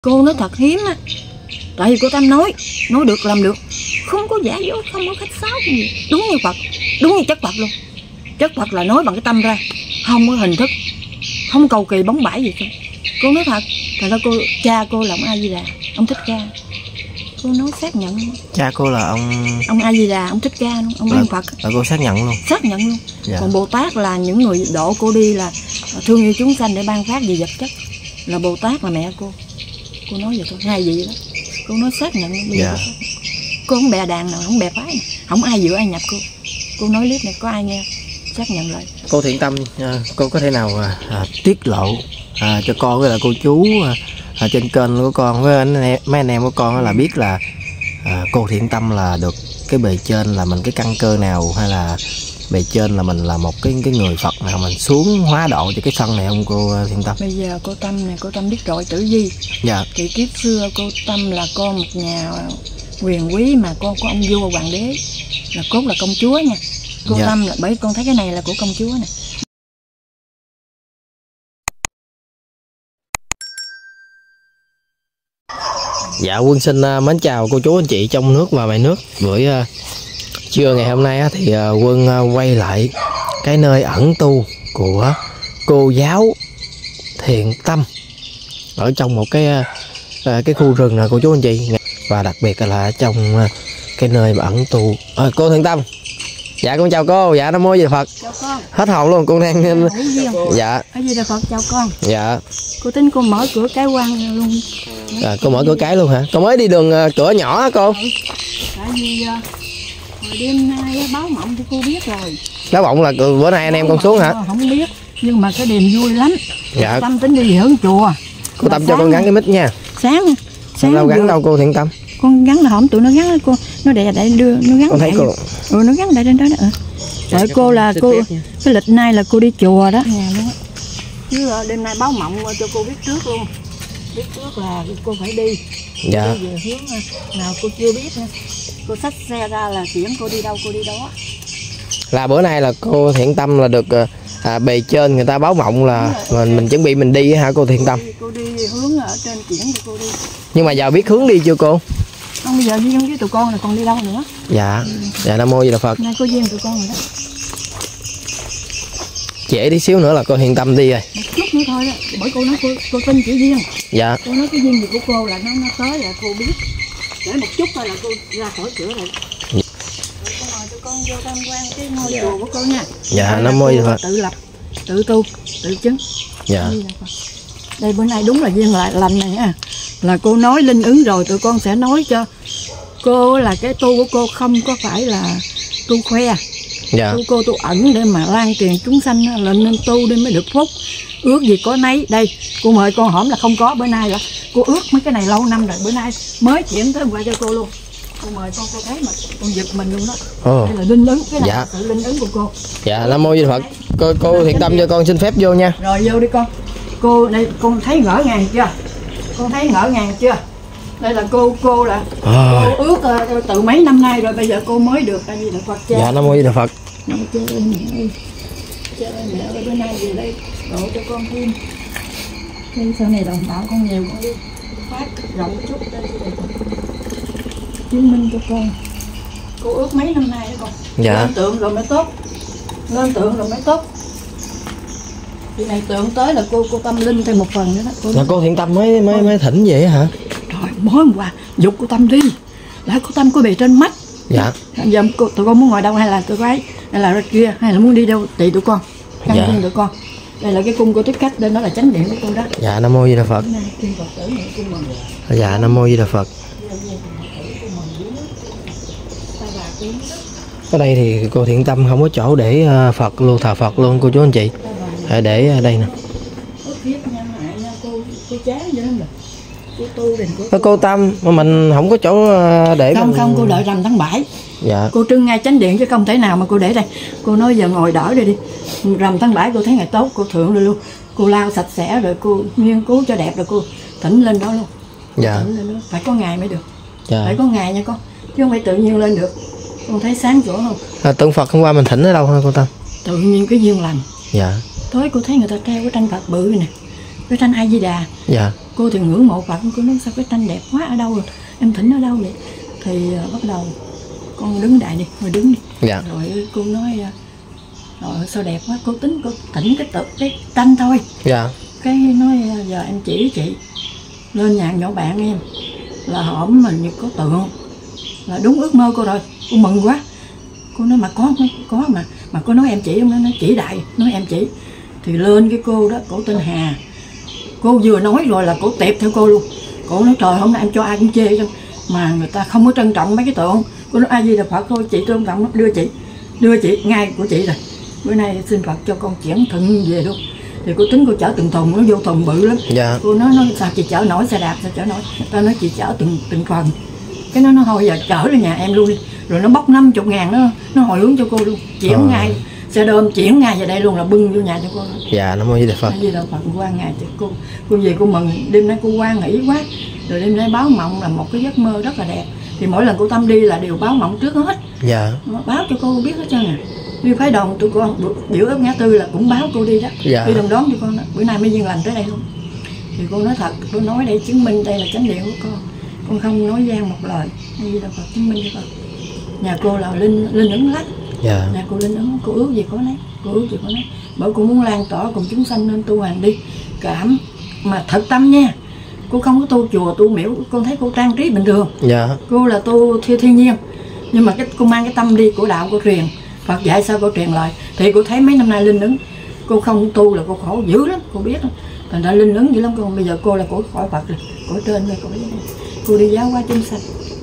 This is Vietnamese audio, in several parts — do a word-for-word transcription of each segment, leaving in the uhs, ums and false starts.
Cô nói thật hiếm á, tại vì cô Tâm nói, nói được làm được, không có giả dối, không có khách sáo gì, đúng như Phật, đúng như chất Phật luôn. Chất Phật là nói bằng cái tâm ra, không có hình thức, không cầu kỳ bóng bãi gì hết. Cô nói thật, thật ra cô, cha cô là ông A Di Đà, ông Thích Ca. Cô nói xác nhận. Cha cô là ông ông A Di Đà, ông Thích Ca luôn, ông là, Liên Phật. Là cô xác nhận luôn. Xác nhận luôn. Dạ. Còn Bồ Tát là những người độ cô đi là thương yêu chúng sanh để ban phát về vật chất. Là Bồ Tát là mẹ cô. Cô nói vậy thôi, hai vị đó. Cô nói xác nhận. Dạ. Cô không bè đàn nào, không bè phái nào, không ai dựa ai nhập cô. Cô nói clip này có ai nghe, xác nhận lại. Cô Thiện Tâm, cô có thể nào à, tiết lộ à, cho con với là cô chú à, trên kênh của con với anh em, mấy anh em của con là biết là à, cô Thiện Tâm là được cái bề trên là mình cái căn cơ nào, hay là bề trên là mình là một cái cái người Phật nào mình xuống hóa độ cho cái thân này không cô Thiện Tâm? Bây giờ cô Tâm này, cô Tâm biết rồi tử vi. Dạ. Thì kiếp xưa cô Tâm là con một nhà quyền quý mà con có ông vua hoàng đế, là cốt là công chúa nha. Cô dạ. Tâm là bởi con thấy cái này là của công chúa nè. Dạ, Quân xin mến chào cô chú anh chị trong nước và ngoài nước. Buổi uh, trưa ngày hôm nay uh, thì uh, Quân uh, quay lại cái nơi ẩn tu của cô giáo Thiện Tâm ở trong một cái uh, uh, cái khu rừng này cô chú anh chị, và đặc biệt là trong uh, cái nơi mà ẩn tu. À, cô Thiện Tâm. Dạ con chào cô. Dạ Nam Mô Di Đà Phật. Chào con. Hết hồn luôn con đang. Dạ. A Di Đà Phật chào con. Dạ. Cô tính cô mở cửa cái quan luôn. À, cô mở cửa cái luôn hả? Cô mới đi đường uh, cửa nhỏ hả cô? Ừ. Tại vì uh, hồi đêm nay báo mộng thì cô biết rồi. Báo mộng là bữa nay anh em con xuống hả? Không biết, nhưng mà cái đêm vui lắm. Dạ. Tâm tính đi hướng chùa. Cô Tâm cho con gắn cái mic nha. Sáng. Sáng đâu gắn đâu cô Thiện Tâm? Con gắn là hổng tụi nó gắn cô, nó đè để đưa nó gắn. Con thấy cô. Ừ, nó gắn lại trên đó đó. Ừ. Rồi cô là cô cái lịch nay là cô đi chùa đó nhà luôn á. Chứ đêm nay báo mộng cho cô biết trước luôn. Biết trước là cô phải đi. Dạ. Đi về hướng nào cô chưa biết nữa. Cô xách xe ra là chuyển cô đi đâu cô đi đó. Là bữa nay là cô Thiện Tâm là được à, bề trên người ta báo mộng là rồi, mình mình chuẩn bị mình đi hả cô Thiện Tâm? Cô đi hướng ở trên chuyển cho cô đi. Nhưng mà giờ biết hướng đi chưa cô? Không, bây giờ đi với tụi con là còn đi đâu nữa. Dạ. Ừ. Dạ Nam Mô Di Đà Phật. Nay cô duyên tụi con rồi đó. Trễ tí xíu nữa là cô Thiện Tâm đi rồi. Một chút nữa thôi đó. Bởi cô nói cô, cô tin chỉ duyên. Dạ. Cô nói cái duyên gì của cô là nó nó tới là cô biết. Để một chút thôi là cô ra khỏi cửa rồi. Rồi cô mời tụi con vô tham quan cái ngôi chùa của cô nha. Dạ Nam Mô Di Đà Phật. Tự lập, tự tu, tự chứng. Dạ. Đây bữa nay đúng là duyên lại lành này nha. Là cô nói linh ứng rồi, tụi con sẽ nói cho cô là cái tu của cô không có phải là tu khoe. Dạ. Tu cô tu ẩn để mà lan truyền chúng sanh là nên tu để mới được phúc. Ước gì có nấy. Đây cô mời con hổm là không có, bữa nay là cô ước mấy cái này lâu năm rồi, bữa nay mới chuyển tới qua cho cô luôn. Cô mời con, cô thấy mà con giật mình luôn đó. Ồ. Đây là linh ứng, cái này dạ. là sự linh ứng của cô. Dạ Nam Mô Di Đà Phật. Cô cô Thiện Tâm cho con xin phép vô nha. Rồi vô đi con. Cô đây con thấy ngỡ ngàng chưa? Con thấy ngỡ ngàng chưa? Đây là cô cô là à. Cô ước uh, từ mấy năm nay rồi, bây giờ cô mới được A Di Đà Phật cha. Dạ Nam Mô Di Đà Phật. Trời ơi mẹ ơi. Trời ơi mẹ ơi, bữa nay về đây độ cho con thêm. Cái sau này đồng bào con nhiều con đi phát rộng chút đây để chứng minh cho con. Cô ước mấy năm nay đó con. Dạ. Lên tượng rồi mới tốt. Lên tượng rồi mới tốt. Khi này tượng tới là cô cô tâm linh thêm một phần nữa đó. Cô, là cô Thiện Tâm mới mới mới thỉnh vậy hả? Trời, mới hôm qua dục cô Tâm đi. Lại cô Tâm có bề trên mắt. Dạ. Giờ cô, tụi con muốn ngồi đâu hay là tụi gái hay là ra kia hay là muốn đi đâu tùy tụi con. Căn dạ. Tụi con. Đây là cái cung cô Thích Khách, đây nó là chánh điện của cô đó. Dạ Nam Mô Di Đà Phật. Dạ Nam Mô Di Đà Phật. Ở đây thì cô Thiện Tâm không có chỗ để Phật luôn, thờ Phật luôn cô chú anh chị. Hãy để ở đây nè. Cô, cô Tâm mà mình không có chỗ để không mình... không cô đợi rằm tháng bảy. Dạ. Cô trưng ngay chánh điện chứ không thể nào mà cô để đây. Cô nói giờ ngồi đỡ đây đi. Rằm tháng bảy cô thấy ngày tốt cô thượng rồi luôn. Cô lau sạch sẽ rồi cô nghiên cứu cho đẹp rồi cô thỉnh lên đó luôn. Dạ. Thỉnh lên đó. Phải có ngày mới được. Dạ. Phải có ngày nha con. Chứ không phải tự nhiên lên được. Con thấy sáng chỗ không? À, tượng Phật hôm qua mình thỉnh ở đâu hả cô Tâm? Tự nhiên cái duyên lành. Dạ. Tối cô thấy người ta treo cái tranh Phật bự này nè. Cái tranh A Di Đà. Dạ. Cô Cô thì ngưỡng mộ Phật, cô nói sao cái tranh đẹp quá, ở đâu rồi em thỉnh ở đâu vậy? Thì uh, bắt đầu con đứng đại đi, rồi đứng đi. Dạ. Rồi cô nói rồi sao đẹp quá, cô tính cô thỉnh cái tự cái tranh thôi. Dạ. Cái nói giờ em chỉ chị lên nhà nhỏ bạn em là hổm mình như có tượng, là đúng ước mơ cô rồi. Cô mừng quá. Cô nói mà có có mà mà cô nói em chỉ không, nó nói chỉ đại, nói em chỉ. Thì lên cái cô đó, cổ tên Hà. Cô vừa nói rồi là cổ tẹp theo cô luôn. Cổ nói trời hôm nay em cho ai cũng chê chứ, mà người ta không có trân trọng mấy cái tượng. Cô nói ai gì là Phật, cô chị trân trọng, đưa chị đưa chị ngay của chị rồi. Bữa nay xin Phật cho con chuyển thận về luôn. Thì cô tính cô chở từng thùng, nó vô thùng bự lắm. Dạ. Cô nói, nói sao chị chở nổi xe đạp, sao chở nổi. Ta nói chị chở từng từng phần. Cái nó nói thôi giờ chở lên nhà em luôn đi. Rồi nó bóc năm mươi ngàn, nó nó hồi hướng cho cô luôn. Chuyển ờ. ngay xe đơm chuyển ngay về đây luôn, là bưng vô nhà cho cô. Dạ, Nam Mô Di Đà Phật. Di Đà Phật. Quan ngày cho cô cô về cô mừng. Đêm nay cô quan nghĩ quá. Rồi đêm nay báo mộng là một cái giấc mơ rất là đẹp. Thì mỗi lần cô Tâm đi là đều báo mộng trước hết. Dạ. Báo cho cô biết hết trơn à. Đi phái đoàn tụi con biểu ước ngã tư là cũng báo cô đi đó. Dạ. Đi đồng đón cho con đó. Bữa nay mới duyên lành tới đây luôn. Thì cô nói thật, cô nói để chứng minh đây là chánh điện của con. Con không nói gian một lời. Di Đà Phật chứng minh cho con. Nhà cô là linh linh ứng lắm. Dạ. Nhà cô linh ứng, cô ước gì có lấy, cô ước gì có lấy. Bởi cô muốn lan tỏa cùng chúng sanh nên tu hành đi. Cảm mà thật tâm nha. Cô không có tu chùa, tu miễu, con thấy cô trang trí bình thường. Dạ. Cô là tu thiên thiên nhiên. Nhưng mà cái cô mang cái tâm đi của đạo cô truyền. Phật dạy sao cô truyền lại. Thì cô thấy mấy năm nay linh ứng. Cô không tu là cô khổ dữ lắm, cô biết lắm. Thành ra linh ứng dữ lắm. Còn bây giờ cô là cô khỏi Phật rồi, cô trên rồi, cô, cô đi giáo hóa chúng sanh.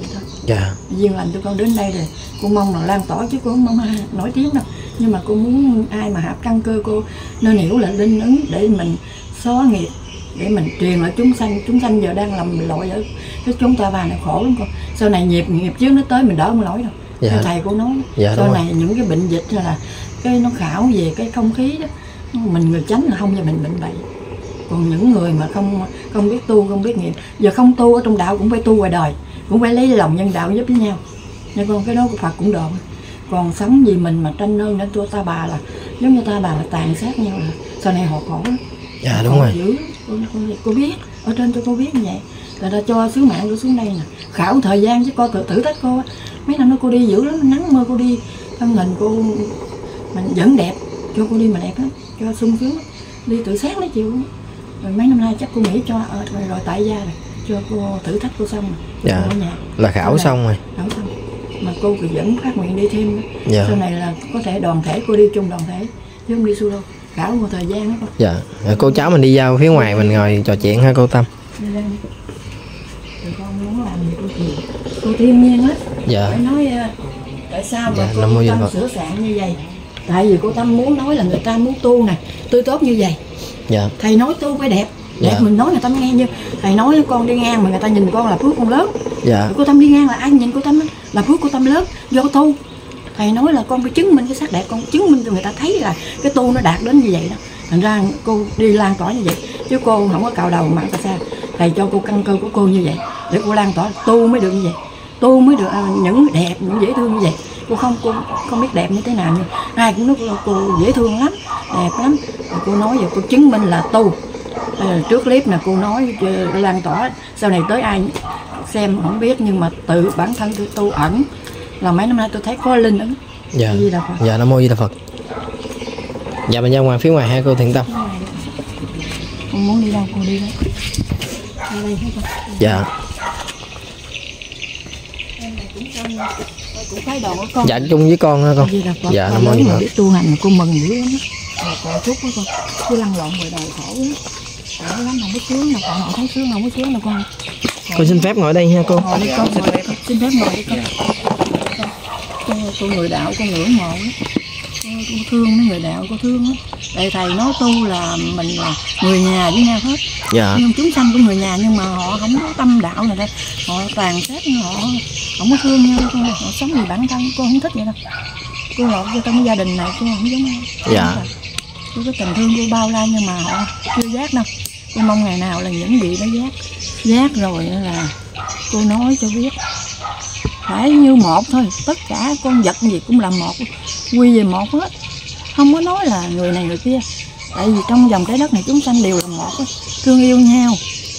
Dạ. Duyên lành cho con đến đây rồi. Cô mong là lan tỏa chứ cô không mong nổi tiếng đâu. Nhưng mà cô muốn ai mà hạp căn cơ cô nên hiểu là linh ứng để mình xóa nghiệp, để mình truyền lại chúng sanh. Chúng sanh giờ đang làm lội ở cái chúng ta vào này khổ lắm con. Sau này nghiệp nghiệp trước nó tới mình đỡ không nổi đâu. Dạ. Thầy cô nói dạ, sau này những cái bệnh dịch hay là cái nó khảo về cái không khí đó, mình người tránh là không cho mình bệnh bậy. Còn những người mà không không biết tu, không biết nghiệp, giờ không tu ở trong đạo cũng phải tu ngoài đời, cũng phải lấy lòng nhân đạo giúp với nhau. Nhưng con cái đó của Phật cũng đồn. Còn sống vì mình mà tranh ơn đến ta bà là giống như ta bà là tàn sát nhau, là sau này họ khổ lắm. Dạ đúng rồi. Dữ. Cô, cô, cô biết ở trên cho cô biết như vậy. Rồi ta cho sứ mạng cô xuống đây nè, khảo thời gian chứ coi thử, thử thách cô. Mấy năm đó cô đi dữ lắm, nắng mưa cô đi, thân hình cô mình vẫn đẹp, cho cô đi mà đẹp lắm, cho sung sướng lắm. Đi từ sáng đến chiều. Rồi mấy năm nay chắc cô nghĩ cho rồi, rồi tại gia rồi, cho cô thử thách cô xong rồi. Dạ. Ở nhà là khảo này, xong rồi. Khảo xong. Mà cô cứ vẫn phát nguyện đi thêm. Dạ. Sau này là có thể đoàn thể, cô đi chung đoàn thể chứ không đi solo. Khảo một thời gian đó con. Dạ. Rồi cô cháu mình đi ra phía ngoài mình ngồi trò chuyện ha cô Tâm. Rồi con muốn làm gì cô chịu. Cô thiên nhiên hết. Dạ. Phải nói tại sao mà dạ, cô Tâm sửa soạn như vậy. Tại vì cô Tâm muốn nói là người ta muốn tu nè, tươi tốt như vậy. Dạ. Thầy nói tu phải đẹp. Đẹp dạ. Mình nói người ta nghe, như thầy nói con đi ngang mà người ta nhìn con là phước con lớn. Dạ. Cô Tâm đi ngang là ai nhìn cô Tâm là phước cô Tâm lớn do tu. Thầy nói là con phải chứng minh cái sắc đẹp, con chứng minh cho người ta thấy là cái tu nó đạt đến như vậy đó. Thành ra cô đi lan tỏa như vậy chứ cô không có cạo đầu mà tại sao thầy cho cô căn cơ của cô như vậy để cô lan tỏa tu mới được như vậy, tu mới được những đẹp, những dễ thương như vậy. Cô không cô không biết đẹp như thế nào nhưng ai cũng nói cô, cô dễ thương lắm, đẹp lắm. Rồi cô nói giờ cô chứng minh là tu. À, trước clip là cô nói lan tỏa, sau này tới ai xem không biết nhưng mà tự bản thân tôi tu ẩn là mấy năm nay tôi thấy có linh ứng. Dạ. Dạ, Nam Mô Di Đà Phật. Dạ mình ra ngoài phía ngoài hai cô Thiện Tâm. Con muốn đi đâu cô đi đấy. Đi đây hết con. Dạ. Cũng phải đồ con. Dạ chung với con ha con. Dạ Nam Mô Di Đà Phật. Biết tu hành mà cô mừng dữ lắm á. Còn chút đó con. Cứ lăn lộn ngoài đời khổ lắm. Khổ lắm không có sướng đâu, còn họ thấy sướng không có sướng đâu con. Con xin phép ngồi đây nha cô. Ngồi đi con, ngồi đây con. Xin phép ngồi đi con. Cô người đạo con ngưỡng mộ lắm. Cô thương mấy người đạo, cô thương lắm. Tại thầy nói tu là mình là người nhà với nhau hết. Dạ. Nhưng chúng sanh của người nhà nhưng mà họ không có tâm đạo này đây. Họ tàn sát, họ không có thương nhau. Họ sống vì bản thân, cô không thích vậy đâu. Cô lọt vô trong cái gia đình này cô không giống nhau. Dạ. Cô có tình thương cô bao la nhưng mà họ chưa giác đâu. Cô mong ngày nào là những vị đó giác. Giác rồi là cô nói cho biết. Phải như một thôi, tất cả con vật gì cũng là một, quy về một hết. Không có nói là người này người kia. Tại vì trong vòng trái đất này chúng sanh đều là một, thương yêu nhau,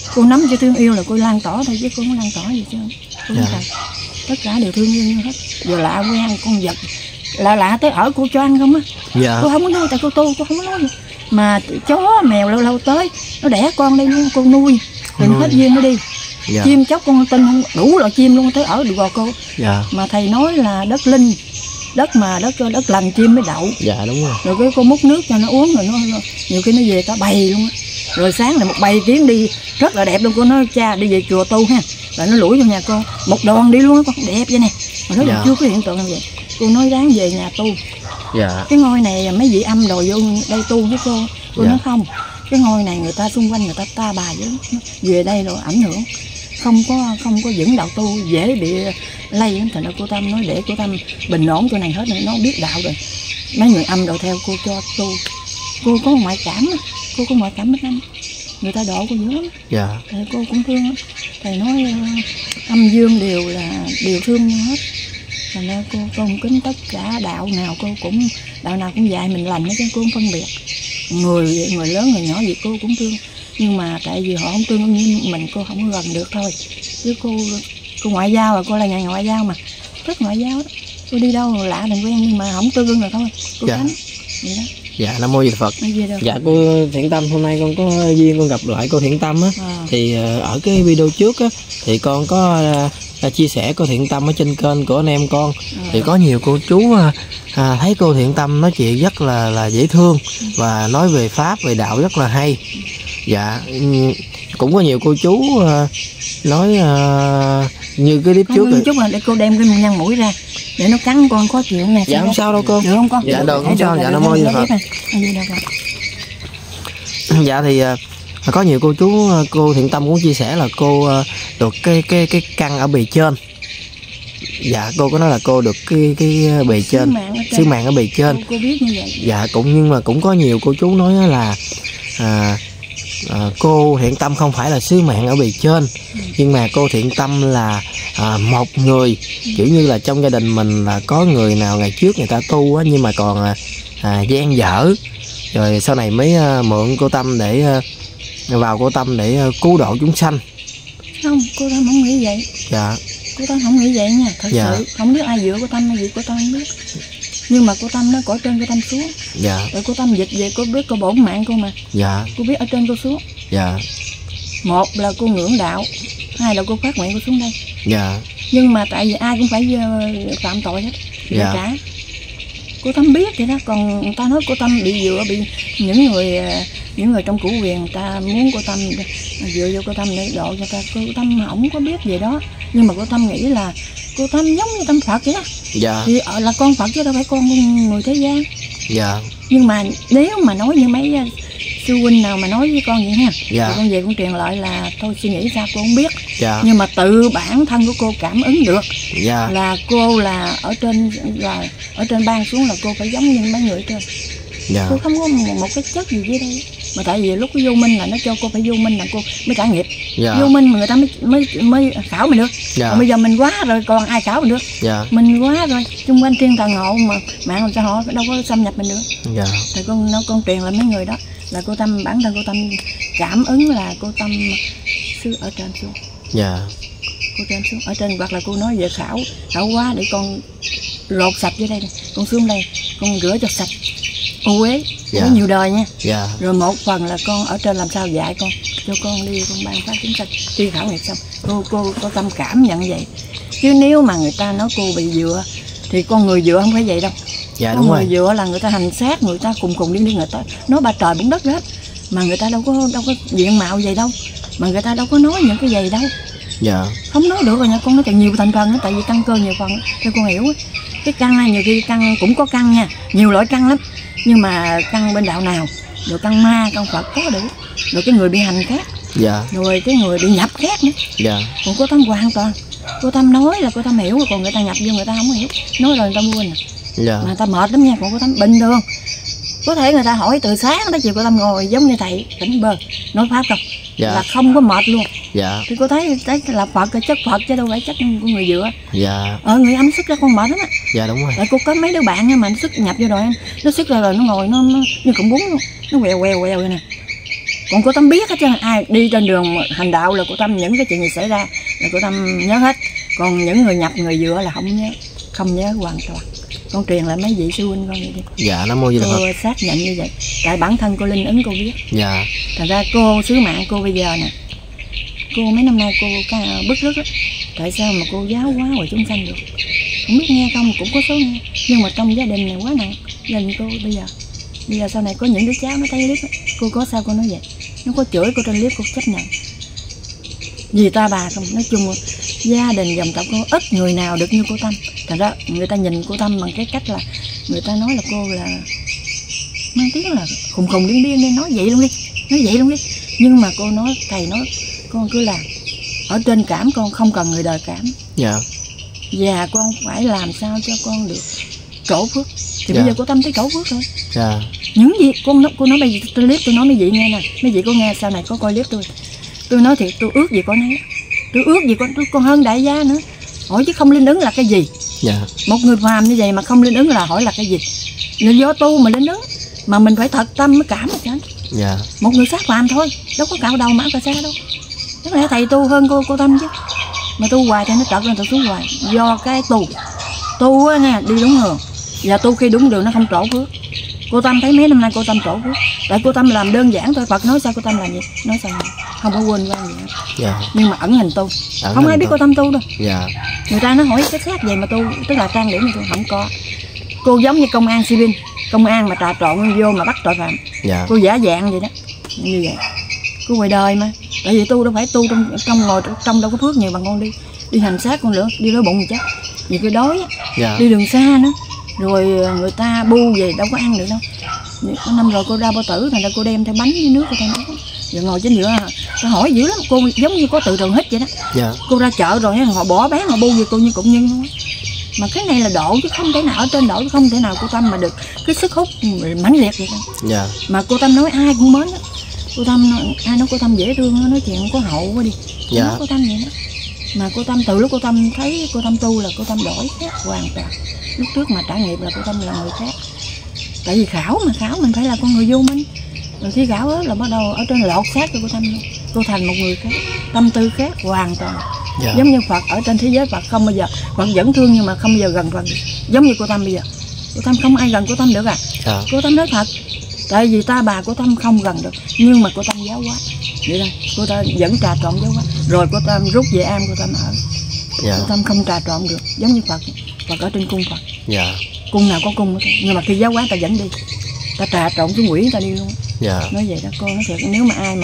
Cô nắm cho thương yêu là cô lan tỏ thôi, chứ cô không lan tỏ gì chứ. Cô Dạ. Trời, tất cả đều thương yêu như hết. Giờ lạ quen con vật, lạ lạ tới ở cô cho ăn không á. Dạ. Cô không có nuôi, tại cô tu cô không có nuôi. Mà chó mèo lâu lâu tới nó đẻ con đây luôn, cô nuôi đừng hết duyên nó đi. Dạ. Chim chóc con tinh không đủ loại chim luôn tới ở được gò cô. Dạ. Mà thầy nói là đất linh, đất mà đất đất lành chim mới đậu. Dạ đúng rồi. Rồi cái cô múc nước cho nó uống, rồi nó nhiều khi nó về cả bầy luôn á. Rồi sáng là một bầy tiếng đi rất là đẹp luôn. Cô nói cha đi về chùa tu ha, rồi nó lủi vô nhà cô một đoàn đi luôn á, con đẹp vậy nè. Mà nó Dạ. chưa có hiện tượng như vậy. Cô nói ráng về nhà tu. Dạ. Cái ngôi này mấy vị âm đòi vô đây tu với cô. Cô Dạ. nói không, cái ngôi này người ta xung quanh người ta ta bà dữ, về đây rồi ảnh hưởng, không có không có vững đạo tu, dễ bị lây. Thành ra cô Tâm nói để cô Tâm bình ổn chỗ này hết rồi, nó biết đạo rồi. Mấy người âm đòi theo cô cho tu. Cô có ngoại cảm, cô có ngoại cảm mấy năm, người ta độ cô dữ lắm. Dạ. Thầy cô cũng thương lắm. Thầy nói âm dương đều là đều thương nhau hết. Thành ra cô tôn kính tất cả đạo nào, cô cũng đạo nào cũng dạy mình lành hết chứ cô không phân biệt. Người người lớn người nhỏ gì cô cũng thương. Nhưng mà tại vì họ không thương như mình, cô không có gần được thôi. Chứ cô cô ngoại giao là cô là nhà ngoại giao mà, rất ngoại giao đó. Cô đi đâu lạ đừng quen nhưng mà không tương rồi thôi. Cô Dạ. tránh vậy đó. Dạ, Nam Mô Di Đà Phật. Nói gì đâu. Dạ cô Thiện Tâm, hôm nay con có duyên con gặp lại cô Thiện Tâm á. À. Thì ờ, ở cái video trước á thì con có uh, chia sẻ cô Thiện Tâm ở trên kênh của anh em con. À. Thì có nhiều cô chú uh, à, thấy cô Thiện Tâm nói chuyện rất là là dễ thương và nói về pháp về đạo rất là hay. Dạ, ừm, cũng có nhiều cô chú uh, nói uh, như cái clip Có trước một rồi. chút là để cô đem cái nhăn mũi ra để nó cắn con khó chịu này. Dạ không sao đâu cô. Được không con? Dạ được, không Thấy sao. rồi, Dạ được, Nam Mô Di Đà được, Phật. được, được, được, được. Dạ thì uh, có nhiều cô chú, cô Thiện Tâm cũng chia sẻ là cô uh, được cái cái cái căn ở bề trên. Dạ cô có nói là cô được cái cái bề trên, Sứ mạng ở trên. sứ mạng ở bề trên. Cô, cô biết như vậy. Dạ cũng nhưng mà cũng có nhiều cô chú nói là à, à, cô Thiện Tâm không phải là sứ mạng ở bề trên, nhưng mà cô Thiện Tâm là à, một người kiểu như là trong gia đình mình là có người nào ngày trước người ta tu á, nhưng mà còn à, à, gian dở, rồi sau này mới à, mượn cô Tâm để à, vào cô Tâm để à, cứu độ chúng sanh. Không, cô Tâm không nghĩ vậy. Dạ. Cô Tâm không nghĩ vậy nha, thật Dạ. sự không biết ai dựa cô Tâm hay gì cô Tâm không biết. Nhưng mà cô Tâm nó cõi trên cô Tâm xuống. Dạ. Rồi cô Tâm dịch về cô biết cô bổn mạng cô mà. Dạ. Cô biết ở trên cô xuống. Dạ. Một là cô ngưỡng đạo, hai là cô phát nguyện cô xuống đây. Dạ. Nhưng mà tại vì ai cũng phải uh, phạm tội hết, để Dạ. trả. Cô Tâm biết vậy đó, còn người ta nói cô Tâm bị dựa, bị những người những người trong cửu quyền người ta muốn cô Tâm dựa vô cô Tâm để độ cho ta. Cô Tâm không có biết gì đó, nhưng mà cô Tâm nghĩ là cô Tâm giống như Tâm Phật vậy đó. Dạ. Thì là con Phật chứ đâu phải con người thế gian. Dạ. Nhưng mà nếu mà nói như mấy sư huynh nào mà nói với con vậy ha, Dạ. thì con về con truyền lại là tôi suy nghĩ sao cô không biết. Dạ. Nhưng mà tự bản thân của cô cảm ứng được Dạ. là cô là ở trên, là ở trên ban xuống là cô phải giống như mấy người ở trên. Dạ. Cô không có một, một cái chất gì dưới đây. Mà tại vì lúc cái vô minh là nó cho cô phải vô minh là cô mới trả nghiệp. Dạ. Vô minh mà người ta mới mới mới khảo mình được. Dạ. Còn bây giờ mình quá rồi còn ai khảo mình được. Dạ. Mình quá rồi, xung quanh thiên thần ngộ mà mạng làm sao họ đâu có xâm nhập mình được. Dạ. Thì con nó con truyền lại mấy người đó là cô Tâm, bản thân cô Tâm cảm ứng là cô Tâm sư ở trên xuống. Dạ. Cô trên xuống ở trên, hoặc là cô nói về khảo khảo quá để con lột sạch dưới đây này. Con xuống đây con rửa cho sạch ô uế Dạ. có nhiều đời nha. Dạ. Rồi một phần là con ở trên làm sao dạy con cho con đi con ban phát chính sách khi khảo nghiệp xong cô cô có Tâm cảm nhận vậy. Chứ nếu mà người ta nói cô bị dựa thì con người dựa không phải vậy đâu. Dạ Con đúng người rồi. dựa là người ta hành xác, người ta cùng cùng đi đi, người ta nói ba trời bốn đất hết mà người ta đâu có đâu có diện mạo vậy đâu, mà người ta đâu có nói những cái gì đâu. Dạ. Không nói được rồi nha, con nói càng nhiều thành phần đó, tại vì căn cơ nhiều phần theo con hiểu á. Cái căn này nhiều khi căn cũng có căn nha, nhiều loại căn lắm, nhưng mà căn bên đạo nào, rồi căn ma căn Phật có đủ, rồi cái người bị hành khác, Dạ. rồi cái người bị nhập khác nữa. Dạ. Còn cô Tâm hoàn toàn, cô Tâm nói là cô Tâm hiểu, còn người ta nhập vô người ta không hiểu, nói rồi người ta quên à. Dạ. Mà người ta mệt lắm nha, còn cô Tâm bình thường. Có thể người ta hỏi từ sáng tới chiều cô Tâm ngồi giống như thầy tỉnh bơ nói pháp không, Dạ. là không có mệt luôn. Dạ. Thì cô thấy thấy là Phật là chất Phật chứ đâu phải chất của người dựa. Dạ. Ờ người âm sức ra con mệt lắm á. Dạ đúng rồi. Tại cô có mấy đứa bạn nha, mà nó sức nhập vô rồi nó sức ra rồi nó ngồi nó, nó như cọng bún luôn, nó quèo quèo quèo vậy nè. Còn cô Tâm biết hết trơn, ai đi trên đường hành đạo là cô Tâm những cái chuyện gì xảy ra là cô Tâm nhớ hết. Còn những người nhập người dựa là không nhớ, không nhớ hoàn toàn. Con truyền lại mấy vị sư huynh con vậy đi. Dạ, Nam Mô Di Đà Phật. Cô xác nhận như vậy. Tại bản thân cô linh ứng cô biết. Dạ. Thành ra cô sứ mạng cô bây giờ nè, cô mấy năm nay cô bức rứt á. Tại sao mà cô giáo hóa ngoài chúng sanh được? Không biết nghe không, cũng có số nghe. Nhưng mà trong gia đình này quá nặng. Gia đình cô bây giờ Bây giờ sau này có những đứa cháu nó thấy clip á, cô có sao cô nói vậy? Nó có chửi cô trên clip cô chấp nhận. Vì ta bà không, nói chung gia đình dòng tộc cô ít người nào được như cô Tâm. Thành ra người ta nhìn cô Tâm bằng cái cách là người ta nói là cô là mang tiếng là khùng khùng điên điên đi, nói vậy luôn đi, nói vậy luôn đi. Nhưng mà cô nói, thầy nói con cứ làm. Ở trên cảm con không cần người đời cảm. Dạ. Và con phải làm sao cho con được trổ phước. Thì Dạ. bây giờ cô Tâm thấy trổ phước rồi. Dạ. Những gì con nói, cô nói bây giờ tôi clip tôi nói mấy vị nghe nè, mấy vị có nghe sau này có coi clip tôi. Tôi nói thiệt, tôi ước gì con ấy, tôi ước gì con, tôi còn hơn đại gia nữa. Hỏi chứ không linh ứng là cái gì? Dạ. Một người phàm như vậy mà không linh ứng là hỏi là cái gì? Là do tu mà linh ứng, mà mình phải thật tâm mới cảm được chứ. Dạ. Một người sát phàm thôi, đâu có cạo đầu mà cả xa đâu. Chắc lẽ thầy tu hơn cô cô Tâm chứ. Mà tu hoài thì nó trật lên, tôi xuống hoài. Do cái tu, tu á nha, đi đúng đường. Và tu khi đúng đường nó không trổ phước. Cô Tâm thấy mấy năm nay cô Tâm trổ phước. Tại cô Tâm làm đơn giản thôi, Phật nói sao cô Tâm làm gì? Nói sao vậy? Không có quên qua gì hết. Dạ. Nhưng mà ẩn hình tu, Ẩn không hình ai biết tu. cô Tâm tu đâu. Dạ. Người ta nó hỏi cái xác vậy mà tu, tức là trang điểm mà tu không có. Cô giống như công an si bin, công an mà trà trộn vô mà bắt tội phạm. Dạ. Cô giả dạng vậy đó, như vậy. Cô ngoài đời mà, tại vì tu đâu phải tu trong trong ngồi trong đâu có phước nhiều bằng con đi, đi hành xác con nữa, đi đói bụng chắc. Vì cái đói á, Dạ. đi đường xa nữa, rồi người ta bu về đâu có ăn được đâu. Có năm rồi cô ra bao tử, thành ra cô đem theo bánh với nước cô ta nói. Giờ ngồi trên giữa, ta hỏi dữ lắm, cô giống như có từ trường hít vậy đó. Dạ. Cô ra chợ rồi họ bỏ bán họ bu về cô như cũng nhân thôi. Mà cái này là độ chứ không thể nào ở trên độ, chứ không thể nào cô Tâm mà được cái sức hút mãnh liệt vậy đâu. Dạ. Mà cô Tâm nói ai cũng mến đó. Cô Tâm nói, ai nói cô Tâm dễ thương, nói chuyện có hậu quá đi. Dạ. Nói cô Tâm vậy đó. Mà cô Tâm từ lúc cô Tâm thấy cô Tâm tu là cô Tâm đổi khác hoàn toàn. Lúc trước mà trải nghiệm là cô Tâm là người khác. Tại vì khảo mà khảo mình phải là con người vô minh. Rồi khi khảo đó là bắt đầu ở trên lột xác cho cô Tâm luôn. Cô thành một người khác, tâm tư khác hoàn toàn. Dạ. Giống như Phật ở trên thế giới Phật không bao giờ, Phật vẫn thương nhưng mà không bao giờ gần Phật. Giống như cô Tâm bây giờ, cô Tâm không ai gần cô Tâm được à? Dạ. Cô Tâm nói thật, tại vì ta bà cô Tâm không gần được, nhưng mà cô Tâm giáo hóa. Vậy thôi, cô ta vẫn trà trộn giáo hóa. Rồi cô Tâm rút về am cô Tâm ở. Dạ. Cô Tâm không trà trộn được, giống như Phật, Phật ở trên cung Phật. Dạ. Cung nào có cung đó thôi. Nhưng mà khi giáo hóa ta vẫn đi, ta trà trộn xuống quỷ ta đi luôn. Dạ. Nói vậy đó, cô nói thiệt, nếu mà ai mà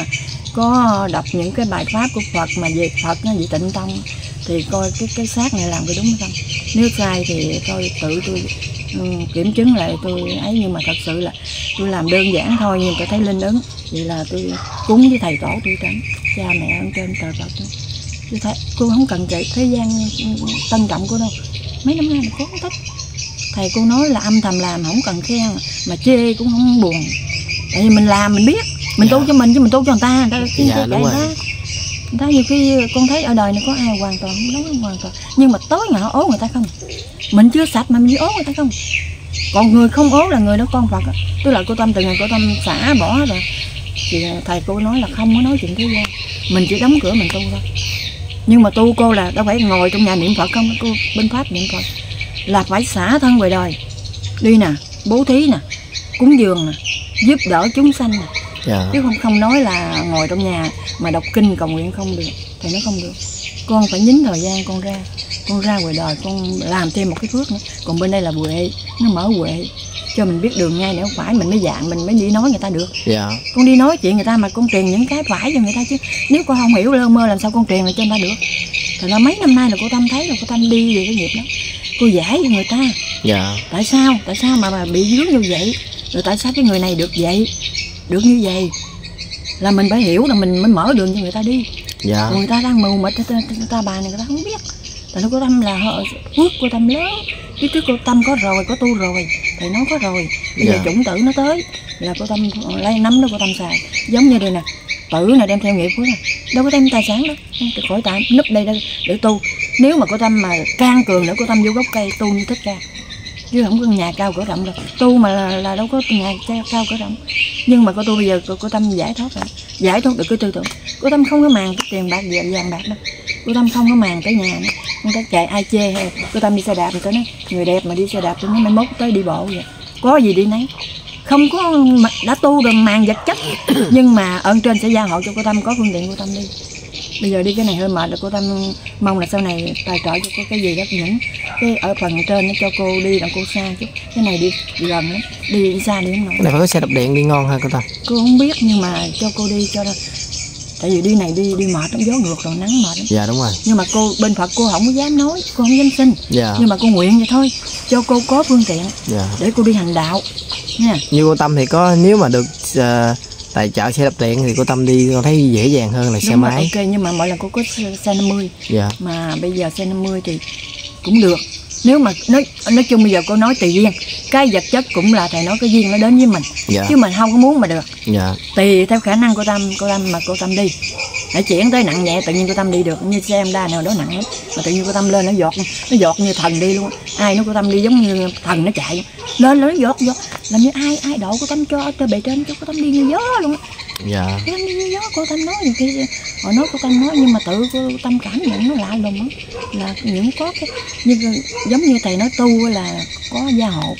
có đọc những cái bài pháp của Phật mà về Phật nó về Tịnh Tông thì coi cái cái xác này làm cái đúng không? Nếu sai thì tôi tự tôi um, kiểm chứng lại tôi ấy, nhưng mà thật sự là tôi làm đơn giản thôi, nhưng tôi thấy linh ứng vậy là tôi cúng với thầy tổ tôi tránh cha mẹ ở trên trời Phật đó. Tôi thấy cô không cần chạy thế gian tân trọng cô đâu, mấy năm nay mà cô không thích. Thầy cô nói là âm thầm làm không cần khen, mà chê cũng không buồn. Tại vì mình làm mình biết, mình Dạ. tu cho mình chứ mình tu cho người ta, người ta khi Dạ, đúng rồi. người ta nhiều khi con thấy ở đời này có ai hoàn toàn không đúng hoàn toàn, nhưng mà tối ngày họ ố người ta không, mình chưa sạch mà mình đi ố người ta không. Còn người không ố là người đó con Phật á. Tức là cô Tâm từ ngày cô Tâm xả bỏ rồi thì thầy cô nói là không có nói chuyện thế gian, mình chỉ đóng cửa mình tu thôi. Nhưng mà tu cô là đâu phải ngồi trong nhà niệm Phật không, cô bên pháp niệm Phật là phải xả thân về đời, đi nè, bố thí nè, cúng dường nè, giúp đỡ chúng sanh nè. Dạ. Chứ không không nói là ngồi trong nhà mà đọc kinh cầu nguyện không được. Thầy nói không được, con phải nhín thời gian con ra, con ra ngoài đời con làm thêm một cái phước nữa. Còn bên đây là huệ, nó mở huệ cho mình biết đường ngay nếu phải, mình mới dạng mình mới đi nói người ta được. Dạ. Con đi nói chuyện người ta mà con truyền những cái phải cho người ta chứ, nếu con không hiểu lơ mơ làm sao con truyền lại cho người ta được. Thật ra mấy năm nay là cô Tâm thấy là cô Tâm đi về cái nghiệp đó, cô giải cho người ta. Dạ. Tại sao tại sao mà bà bị dướng như vậy, rồi tại sao cái người này được vậy, được như vậy, là mình phải hiểu là mình mới mở đường cho người ta đi. Dạ. Còn người ta đang mù mịt, người ta bà này người ta không biết. Tại nó cô Tâm là họ phước cô Tâm lớn, chứ trước cô Tâm có rồi, có tu rồi, thầy nói có rồi, bây giờ Dạ. chủng tử nó tới là cô Tâm lấy nắm đó cô Tâm xài. Giống như đây nè, tử này đem theo nghiệp của này, đâu có đem tài sản đâu, khỏi tạm núp đây để, để tu. Nếu mà cô Tâm mà can cường nữa, cô Tâm vô gốc cây tu như Thích Ca, chứ không có nhà cao cỡ rộng đâu. Tu mà là, là đâu có nhà cao cỡ rộng. Nhưng mà cô tôi bây giờ cô, cô Tâm giải thoát rồi, giải thoát được cái tư tưởng. Cô Tâm không có màng cái tiền bạc vàng vàng bạc đâu. Cô Tâm không có màng cái nhà nữa. Không có chạy ai chê hay cô Tâm đi xe đạp thì tôi nói người đẹp mà đi xe đạp tôi nói mai mốt tới đi bộ vậy. Có gì đi nấy. Không có đã tu rồi màng vật chất. Nhưng mà ơn trên sẽ gia hộ cho cô Tâm có phương tiện cô Tâm đi. Bây giờ đi cái này hơi mệt rồi cô Tâm mong là sau này tài trợ cho cái, cái gì đó những cái ở phần trên nó cho cô đi là cô xa chút. Cái này đi, đi gần lắm, đi, đi xa đi không nổi. Cái này phải có xe đạp điện đi ngon ha cô Tâm. Cô không biết nhưng mà cho cô đi cho nó. Tại vì đi này đi đi mệt lắm, gió ngược rồi nắng mệt lắm. Dạ đúng rồi. Nhưng mà cô bên Phật cô không có dám nói, cô không dám xin. Dạ. Nhưng mà cô nguyện vậy thôi, cho cô có phương tiện. Dạ. Để cô đi hành đạo nha. Như cô Tâm thì có nếu mà được uh, tài trợ xe đạp điện thì cô Tâm đi con thấy dễ dàng hơn là đúng xe rồi, máy. Ok, nhưng mà mỗi lần cô có xe năm mươi. Dạ. Mà bây giờ xe năm mươi thì cũng được. Nếu mà nói nói chung bây giờ cô nói tùy duyên, cái vật chất cũng là thầy nói cái duyên nó đến với mình. Dạ. Chứ mình không có muốn mà được. Dạ. Tùy theo khả năng của Tâm, cô Tâm mà cô Tâm đi. Để chuyển tới nặng nhẹ tự nhiên cô Tâm đi được, như xe Honda nào đó nặng lắm mà tự nhiên cô Tâm lên nó giọt, nó giọt như thần đi luôn. Ai nói cô Tâm đi giống như thần nó chạy lên nó giọt giọt, làm như ai ai độ cô Tâm cho cho bề trên cho cô Tâm đi như gió luôn. Dạ. Cô Tâm đi như gió, cô Tâm nói gì kia, họ nói cô Tâm nói nhưng mà tự cô Tâm cảm nhận nó lạ lùng á, là những có cái như giống như thầy nói tu là có gia hộ.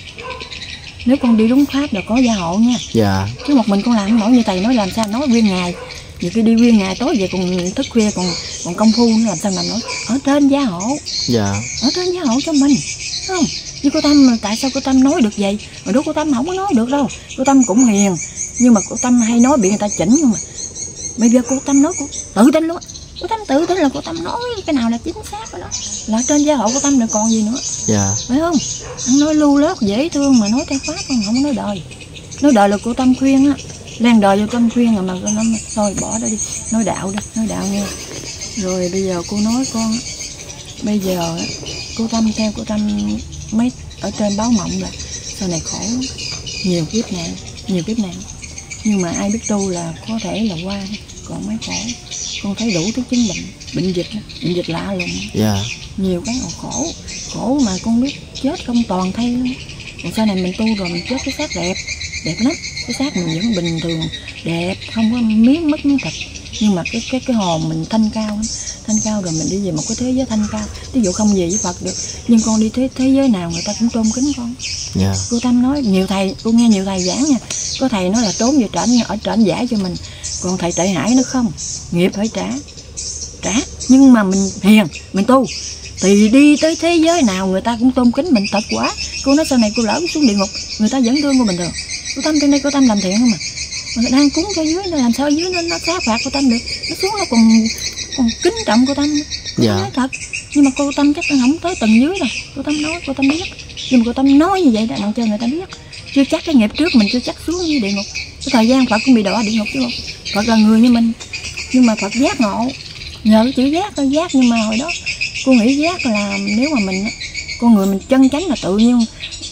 Nếu con đi đúng pháp là có gia hộ nha. Dạ. Chứ một mình con làm không nổi, như thầy nói làm sao nói nguyên ngày. Nhiều khi đi nguyên ngày tối về còn thức khuya còn còn công phu nữa làm sao làm nói. Ở trên gia hộ. Dạ. Ở trên gia hộ cho mình. Đúng không? Như cô Tâm tại sao cô Tâm nói được vậy? Mà đối cô Tâm không có nói được đâu. Cô Tâm cũng hiền. Nhưng mà cô Tâm hay nói bị người ta chỉnh nhưng mà bây giờ cô Tâm nói cô tự tin luôn. Cô Tâm tự tin là cô Tâm nói cái nào là chính xác đó. Là trên gia hộ cô Tâm rồi còn gì nữa. Dạ. Phải không? Anh nói lưu lót dễ thương mà nói theo pháp không, không có nói đời. Nói đời là cô Tâm khuyên á. Lan đời cho Tâm khuyên rồi mà cô nói thôi bỏ đó đi, nói đạo đi, nói đạo nghe. Rồi bây giờ cô nói con, bây giờ cô Tâm theo cô Tâm mấy ở trên báo mộng là sau này khổ nhiều kiếp nạn, nhiều kiếp nạn. Nhưng mà ai biết tu là có thể là qua, còn mấy khổ. Con thấy đủ thứ chứng bệnh, bệnh dịch, bệnh dịch lạ lùng. Dạ. Nhiều cái khổ, khổ mà con biết chết không toàn thay luôn. Còn sau này mình tu rồi mình chết cái xác đẹp, đẹp lắm. Cái xác mình vẫn bình thường, đẹp, không có miếng mất miếng thịt. Nhưng mà cái cái cái hồn mình thanh cao lắm. Thanh cao rồi mình đi về một cái thế giới thanh cao. Ví dụ không về với Phật được, nhưng con đi thế, thế giới nào người ta cũng tôn kính con. Yeah. Cô Tâm nói, nhiều thầy, cô nghe nhiều thầy giảng nha. Có thầy nói là trốn về trển, ở trển giải cho mình. Còn thầy Tệ Hải nó không, nghiệp phải trả. Trả, nhưng mà mình hiền, mình tu. Thì đi tới thế giới nào người ta cũng tôn kính mình thật quá. Cô nói sau này cô lỡ xuống địa ngục, người ta vẫn thương cô bình thường. Cô Tâm trên đây cô Tâm làm thiện không mà, mà đang cúng cho dưới nó làm sao dưới nó nó xá phạt cô Tâm được, nó xuống nó còn còn kính trọng cô Tâm. Dạ. Nói thật, nhưng mà cô Tâm chắc nó không tới tầng dưới rồi. Cô Tâm nói cô Tâm biết, nhưng mà cô Tâm nói như vậy đã làm cho người ta biết. Chưa chắc cái nghiệp trước mình chưa chắc xuống như địa ngục. Cái thời gian Phật cũng bị đọa địa ngục chứ không. Phật là người như mình, nhưng mà Phật giác ngộ, nhờ cái chữ giác thôi giác. Nhưng mà hồi đó cô nghĩ giác là nếu mà mình con người mình chân chánh là tự nhiên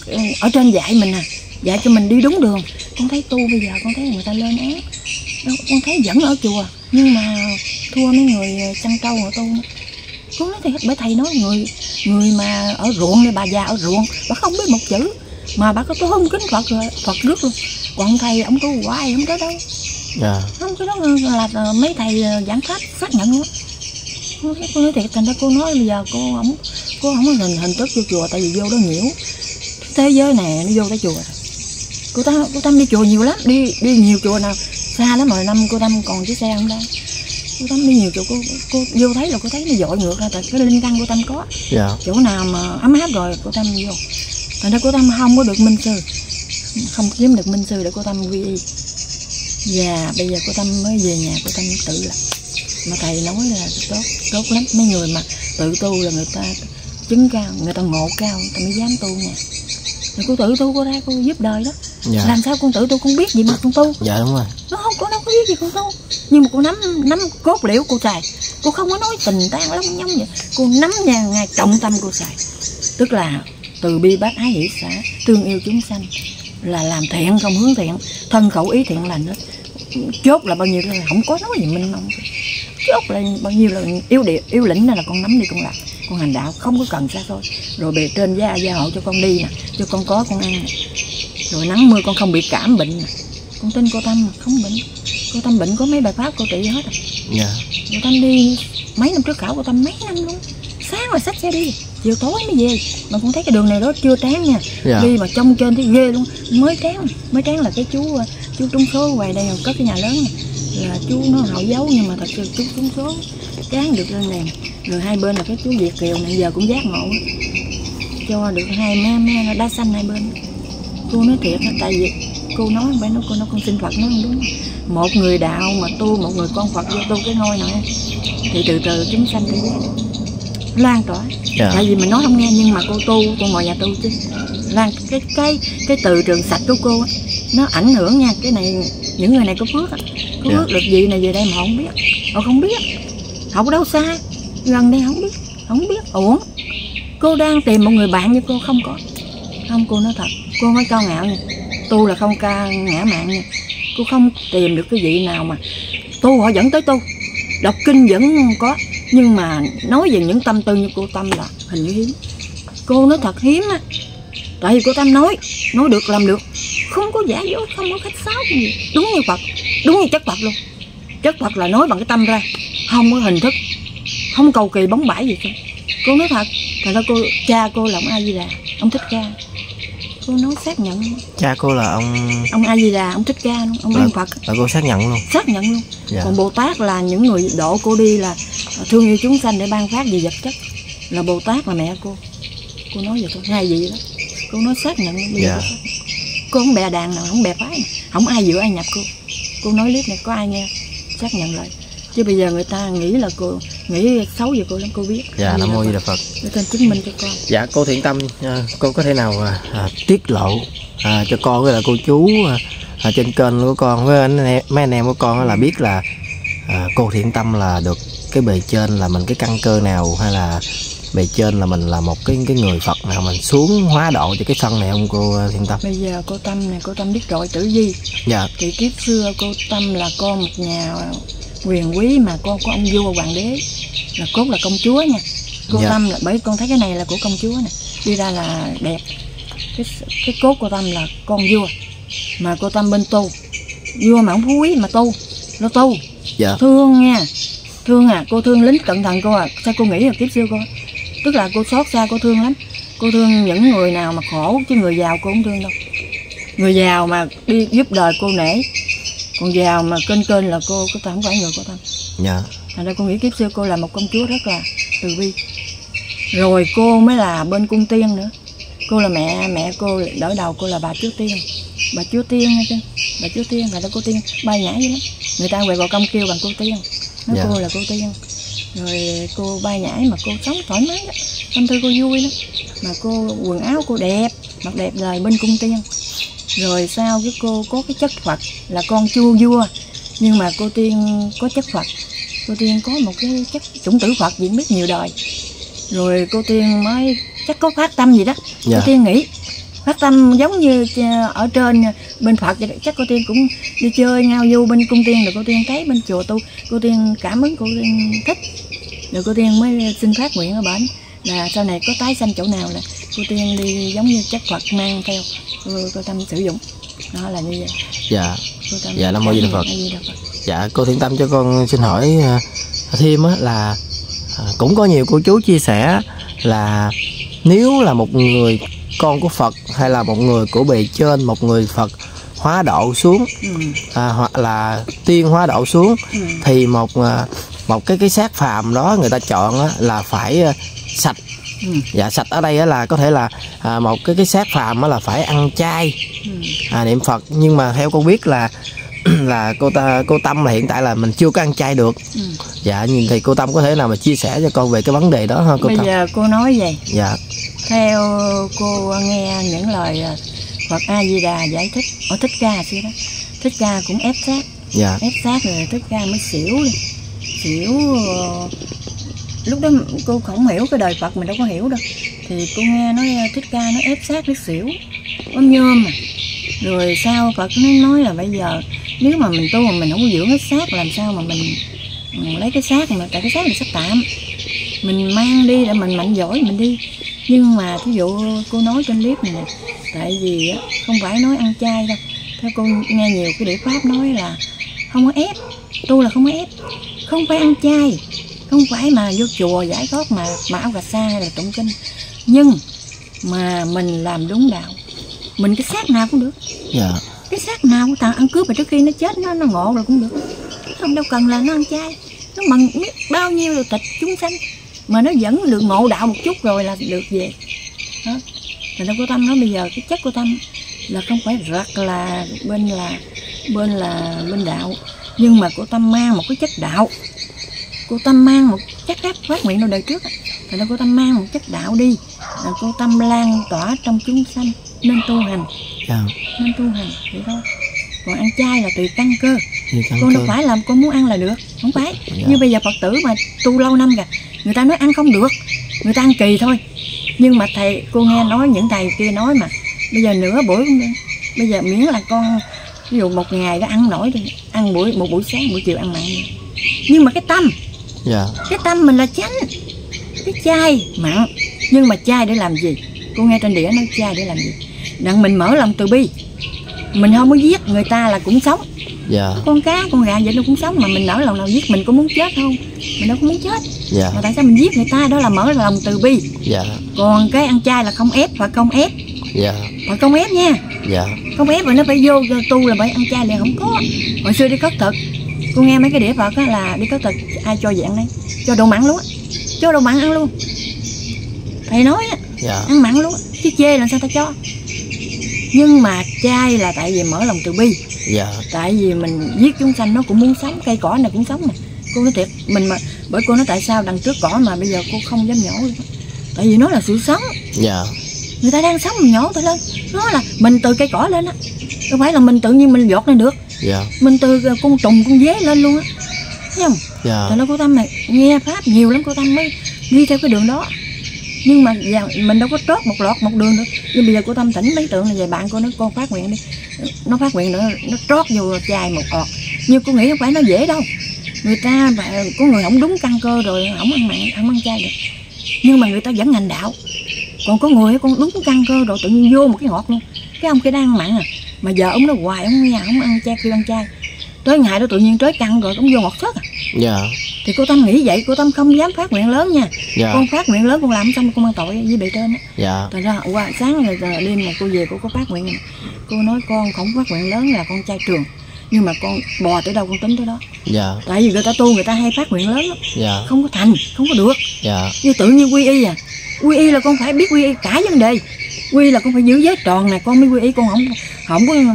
ở trên dạy mình à, dạy cho mình đi đúng đường. Con thấy tu bây giờ con thấy người ta lên án, con thấy vẫn ở chùa nhưng mà thua mấy người chăn trâu họ tu. Con nói thiệt, bởi thầy nói người người mà ở ruộng này, bà già ở ruộng bà không biết một chữ mà bà có tu không kính Phật rồi Phật rước luôn. Còn thầy ông tu hoài không tới đâu. Yeah. Không, cái đó là, là mấy thầy giảng pháp xác nhận luôn. Cô nói thiệt, thành ra cô nói bây giờ cô không cô không có hình hình thức vô chùa, tại vì vô đó nhiễu thế giới này, nó vô tới chùa. Cô Tâm cô Tâm đi chùa nhiều lắm, đi đi nhiều chùa nào xa lắm rồi. Năm cô Tâm còn chiếc xe không đó, cô Tâm đi nhiều chùa. Cô cô vô thấy là cô thấy nó dội ngược ra, tại cái linh căn cô Tâm có. Yeah. Chỗ nào mà ấm áp rồi cô Tâm vô. Thành ra cô Tâm không có được minh sư, không kiếm được minh sư để cô Tâm quy y. Và bây giờ cô Tâm mới về nhà cô Tâm tự làm. Mà thầy nói là tốt, tốt lắm. Mấy người mà tự tu là người ta chứng cao, người ta ngộ cao, người ta mới dám tu nha. Rồi cô tự tu cô ra cô giúp đời đó. Dạ. Làm sao con tự tu con biết gì mà con tu? Dạ đúng rồi. Nó không, cô đâu có biết gì con tu. Nhưng mà cô nắm nắm cốt liễu cô xài. Cô không có nói tình tang lông nhông vậy. Cô nắm nhà ngày trọng tâm cô xài. Tức là từ bi bác ái hỷ xã, thương yêu chúng sanh, là làm thiện không hướng thiện, thân khẩu ý thiện lành hết. Chốt là bao nhiêu là không có nói gì minh mông. Chốt là bao nhiêu là yếu địa, yếu lĩnh là con nắm đi con làm. Con hành đạo không có cần xa thôi. Rồi bề trên gia gia hộ cho con đi nè, cho con có con ăn nè. Rồi nắng mưa con không bị cảm bệnh nè. Con tin cô Tâm không bệnh. Cô Tâm bệnh có mấy bài pháp cô trị hết à. Dạ. Cô Tâm đi mấy năm trước khảo cô Tâm mấy năm luôn. Sáng là xách xe đi, chiều tối mới về. Mà con thấy cái đường này đó chưa tráng nha. Dạ. Đi mà trông trên thấy ghê luôn. Mới tráng, mới tráng là cái chú chú trúng số ngoài đây có cái nhà lớn này. Là chú nó hậu dấu nhưng mà thật sự chú trúng số tráng được lên đèn. Rồi hai bên là cái chú Việt Kiều này giờ cũng giác ngộ cho được hai mé mé đá xanh hai bên. Cô nói thiệt tại vì cô nói phải nói cô nói con xin Phật nó không đúng. Một người đạo mà tu, một người con Phật vô tu cái ngôi này thì từ từ chúng sanh tự giác lan tỏa. Dạ. Tại vì mình nói không nghe nhưng mà cô tu, cô ngồi nhà tu chứ lan cái cái cái từ trường sạch của cô á, nó ảnh hưởng nha. Cái này những người này có phước á, có Dạ. phước được gì này về đây mà họ không biết, họ không biết, học ở đâu xa gần đây không biết, không biết. Ủa cô đang tìm một người bạn như cô không có. Không, cô nói thật, cô không phải cao ngạo nha, tu là không ca ngã mạn nha. Cô không tìm được cái vị nào mà tu họ dẫn tới tu, đọc kinh vẫn có, nhưng mà nói về những tâm tư như cô Tâm là hình như hiếm. Cô nói thật hiếm á, tại vì cô Tâm nói nói được làm được, không có giả dối, không có khách sáo gì, đúng như Phật, đúng như chất Phật luôn. Chất Phật là nói bằng cái tâm ra, không có hình thức, không cầu kỳ bóng bãi gì hết. Cô nói thật, thật ra cô cha cô là ông A Di Đà, ông Thích Ca. Cô nói xác nhận. Cha cô là ông ông A Di Đà, ông Thích Ca luôn, ông là, Đăng Phật. là cô xác nhận luôn. Xác nhận luôn. Dạ. Còn Bồ Tát là những người độ cô đi là thương yêu chúng sanh để ban phát về vật chất, là Bồ Tát là mẹ cô. Cô nói vậy thôi, hai vị đó. Cô nói xác nhận. Dạ. Cô không bè đàn nào, không bè phái nào, không ai dựa ai nhập cô. Cô nói clip này có ai nghe, xác nhận lại. Chứ bây giờ người ta nghĩ là cô nghĩ xấu về cô lắm, cô biết. Dạ, Nam Mô Di Đà Phật. Để tên chứng minh cho con. Dạ, cô Thiện Tâm, cô có thể nào à, à, tiết lộ à, cho con với là cô chú à, à, trên kênh của con với anh em, mấy anh em của con là biết là à, cô Thiện Tâm là được cái bề trên là mình cái căn cơ nào, hay là bề trên là mình là một cái cái người Phật nào mình xuống hóa độ cho cái thân này không cô Thiện Tâm? Bây giờ cô Tâm này, cô Tâm biết rồi tử vi. Dạ. Thì kiếp xưa cô Tâm là con một nhà quyền quý mà con có ông vua hoàng đế, là cốt là công chúa nha. Cô Dạ. Tâm là bởi con thấy cái này là của công chúa nè, đi ra là đẹp. Cái cái cốt cô Tâm là con vua, mà cô Tâm bên tu, vua mà không phú quý mà tu, nó tu. Dạ. Thương nha, thương à, cô thương lính cẩn thận cô à. Sao cô nghĩ là kiếp xưa cô, tức là cô xót xa, cô thương lắm. Cô thương những người nào mà khổ, chứ người giàu cô không thương đâu. Người giàu mà đi giúp đời cô nể, còn giàu mà kênh kênh là cô, cô Tâm không phải người cô Tâm. Dạ. Thành ra cô nghĩ kiếp xưa cô là một công chúa rất là từ bi. Rồi cô mới là bên cung tiên nữa. Cô là mẹ, mẹ cô đỡ đầu cô là bà Chúa Tiên. Bà Chúa Tiên nha chứ. Bà Chúa Tiên là cô Tiên bay nhảy vậy lắm. Người ta quẹt vào công kêu bằng cô Tiên. Nói Dạ. cô là cô Tiên. Rồi cô bay nhảy mà cô sống thoải mái đó. Tâm tư cô vui lắm. Mà cô quần áo cô đẹp, mặc đẹp rồi bên cung tiên. Rồi sau cái cô có cái chất Phật là con chua vua, nhưng mà cô Tiên có chất Phật. Cô Tiên có một cái chất chủng tử Phật diễn biết nhiều đời. Rồi cô Tiên mới chắc có phát tâm gì đó. Dạ. Cô Tiên nghĩ phát tâm giống như ở trên bên Phật vậy đó. Chắc cô Tiên cũng đi chơi ngao du bên cung tiên, rồi cô Tiên thấy bên chùa tu, cô Tiên cảm ứng, cô Tiên thích, rồi cô Tiên mới xin phát nguyện ở bển là sau này có tái sanh chỗ nào là cô Tiên đi giống như chất Phật mang theo, cô, cô Tâm sử dụng. Đó là như vậy. Dạ. Cô Tâm Dạ, Nam Mô Di Đà Phật. Di Đà Phật. Dạ, cô Thiện Tâm cho con xin hỏi uh, thêm á, là uh, cũng có nhiều cô chú chia sẻ là nếu là một người con của Phật, hay là một người của bề trên, một người Phật hóa độ xuống, Ừ. à, hoặc là tiên hóa độ xuống, Ừ. thì một uh, một cái cái xác phàm đó người ta chọn á, là phải uh, sạch. Ừ. Dạ, sạch ở đây á, là có thể là à, một cái cái xác phàm á, là phải ăn chay, Ừ. à, niệm Phật. Nhưng mà theo con biết là là cô ta cô Tâm là hiện tại là mình chưa có ăn chay được. Ừ. Dạ, nhưng thì cô Tâm có thể nào mà chia sẻ cho con về cái vấn đề đó ha cô Bây Tâm? giờ cô nói vậy. Dạ. Theo cô nghe những lời Phật A Di Đà giải thích ở Thích Ca xưa đó, Thích Ca cũng ép sát, Dạ. ép sát rồi Thích Ca mới xỉu đi, xỉu. Lúc đó cô không hiểu cái đời Phật, mình đâu có hiểu đâu, thì cô nghe nói Thích Ca nó ép sát nó xỉu, ôm nhôm mà. Rồi sau Phật nó nói là bây giờ nếu mà mình tu mà mình không có dưỡng cái xác, làm sao mà mình, mình lấy cái xác mà, tại cái xác là xác tạm, mình mang đi để mình mạnh giỏi mình đi. Nhưng mà thí dụ cô nói trên clip này nè, tại vì á, không phải nói ăn chay đâu, Theo cô nghe nhiều cái địa pháp nói là không có ép, tu là không có ép, không phải ăn chay, không phải mà vô chùa giải thoát mà mà áo cà sa hay là tụng kinh, nhưng mà mình làm đúng đạo, mình cái xác nào cũng được. Dạ. Cái xác nào của thằng ăn cướp mà trước khi nó chết nó nó ngộ rồi cũng được, không đâu cần là nó ăn chay, nó bằng biết bao nhiêu là thịt chúng sanh mà nó vẫn được ngộ đạo một chút rồi là được về đó. Thành ra cô Tâm nói bây giờ cái chất của Tâm là không phải rất là bên là bên là bên đạo, nhưng mà cô Tâm mang một cái chất đạo, cô Tâm mang một chất đáp phát nguyện đâu đời trước. Thành ra cô Tâm mang một chất đạo đi, là cô Tâm lan tỏa trong chúng sanh nên tu hành. Dạ. Nên tu hành vậy thôi. Còn ăn chay là tùy căn cơ. Căn cô cơ. đâu phải làm con muốn ăn là được, không phải. Dạ. Như bây giờ Phật tử mà tu lâu năm kìa, người ta nói ăn không được, người ta ăn kỳ thôi. Nhưng mà thầy, cô nghe nói những thầy kia nói mà bây giờ nửa buổi cũng được. Bây giờ miễn là con ví dụ một ngày đã ăn nổi đi, ăn buổi một buổi sáng buổi chiều ăn mặn. Nhưng mà cái tâm, dạ. cái tâm mình là chánh, cái chay mặn. Nhưng mà chay để làm gì? Cô nghe trên đĩa nói chay để làm gì? Đặng mình mở lòng từ bi, mình không có giết người ta là cũng sống. Dạ. Con cá con gà vậy nó cũng sống, mà mình nở lòng nào giết mình có muốn chết không? Mình đâu có muốn chết. Dạ. Mà tại sao mình giết người ta? Đó là mở lòng từ bi. Dạ. Còn cái ăn chay là không ép, và không ép. Dạ. Và không ép nha. Dạ. Không ép rồi nó phải vô tu là phải ăn chay là không có. Hồi xưa đi khất thực, cô nghe mấy cái đĩa Phật á là đi khất thực ai cho dạng đấy, cho đồ mặn luôn á, cho đồ mặn ăn luôn. Thầy nói á, dạ. ăn mặn luôn á, chứ chê làm sao ta cho. Nhưng mà chay là tại vì mở lòng từ bi. Dạ. Tại vì mình giết chúng sanh nó cũng muốn sống, cây cỏ này cũng sống nè. Cô nói thiệt, mình mà bởi cô nói tại sao đằng trước cỏ mà bây giờ cô không dám nhổ luôn. Tại vì nó là sự sống. Dạ. Người ta đang sống mình nhổ thôi lên. Nó là mình từ cây cỏ lên á, không phải là mình tự nhiên mình giọt lên được. Dạ. Mình từ con trùng con dế lên luôn á, thấy không? Dạ. Rồi nó cô Tâm này nghe pháp nhiều lắm, cô Tâm mới đi theo cái đường đó. Nhưng mà mình đâu có trót một lọt một đường nữa. Nhưng bây giờ cô Tâm thỉnh mấy tượng này về bạn cô nói con phát nguyện đi, nó phát nguyện nữa nó trót vô chai một ọt. Nhưng cô nghĩ không phải nó dễ đâu. Người ta có người không đúng căn cơ rồi không ăn mặn không ăn chay được, nhưng mà người ta vẫn hành đạo. Còn có người con đúng căn cơ rồi tự nhiên vô một cái ngọt luôn. Cái ông kia đang ăn mặn à, mà giờ ông nó hoài ông nghe không ăn chay kêu ăn chay, tới ngày đó tự nhiên tới căn rồi ông vô ngọt sớt à. Dạ. Thì cô Tâm nghĩ vậy, cô Tâm không dám phát nguyện lớn nha. Dạ. Con phát nguyện lớn con làm xong con mang tội với bề trên á. Dạ. Thành ra qua sáng là đêm mà cô về cô có phát nguyện này. Cô nói con không phát nguyện lớn là con trai trường, nhưng mà con bò tới đâu con tính tới đó. Dạ. Tại vì người ta tu người ta hay phát nguyện lớn lắm. Dạ. Không có thành, không có được. Dạ. Như tự nhiên quy y à, quy y là con phải biết quy y cả vấn đề. Quy y là con phải giữ giới tròn này, con mới quy y. Con không không có